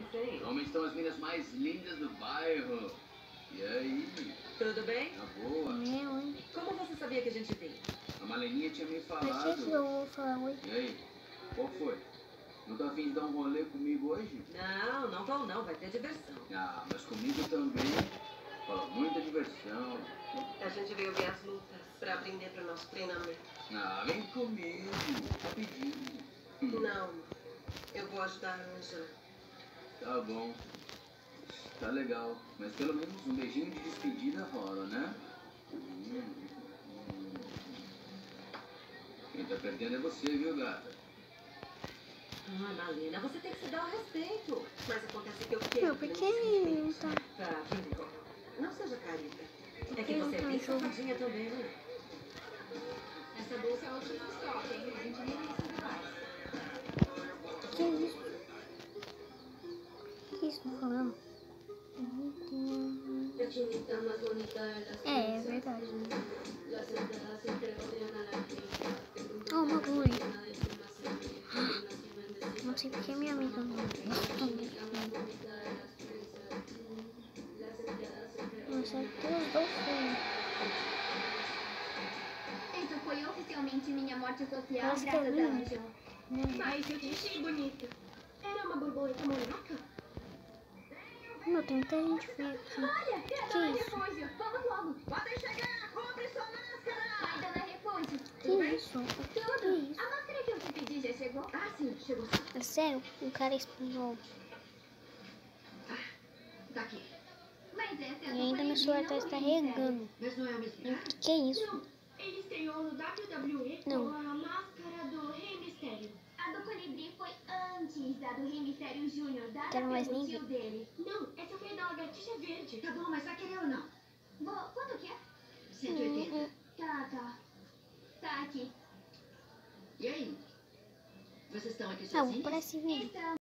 audiência, hein? Normalmente estão as meninas mais lindas do bairro. E aí? Tudo bem? Tá boa? Meu, hein? Como você sabia que a gente vinha? A Maleninha tinha me Pra que falado. que eu vou falar oi? E aí? Qual foi? Não tá afim de dar um rolê comigo hoje? Não, não vão não. Vai ter diversão. Ah, mas comigo também. Fala, muita diversão. A gente veio ver as lutas pra aprender pro nosso treinamento. Ah, vem comigo. Rapidinho. Não, eu vou ajudar a arranjar. Tá bom. Tá legal. Mas pelo menos um beijinho de despedida rola, né? Quem tá perdendo é você, viu, gata? Ah, Malena, você tem que se dar o respeito. Mas acontece que eu Meu, quero. por que ele não tá? Tá, Kimiko. Não seja careta. É que você é bem safadinha também, né? Essa bolsa é ótima estoque, hein? A gente nem precisa mais. Que isso? Que isso tá falando? É verdade. Oh, uma agulha. Não sei porque minha amiga não gostou disso. Nossa, tem os dois filhos. Essa foi oficialmente minha morte social, Parece que é graças a minha. Angela. Mas eu te achei bonita. Era uma borboleta monarca? Meu, tem muita gente feia aqui. Olha, Que dona isso? Refúgio, vamos logo. Podem chegar, compre sua máscara. Oi, dona Refúgio. Que isso? Que Tudo. isso? A máscara que eu te pedi já chegou? Ah, sim, chegou sim. É sério? Um cara espanhol. Tá aqui. Mas essa é a E ainda meu celular tá descarregando. Mas não é o mesmo. Que isso? Não, ele estreou no WWE Não. com a máscara do Rei Mistério. A do Colibri foi antes da do Rei Mistério Júnior, dada Quero mais pelo nem tio dele. Não, essa foi a da lagartixa verde. Tá bom, mas vai querer ou não? Quanto que é? 180. Tá. Tá aqui. E aí? Vocês estão aqui Não, sozinhos? parece vídeo. Então,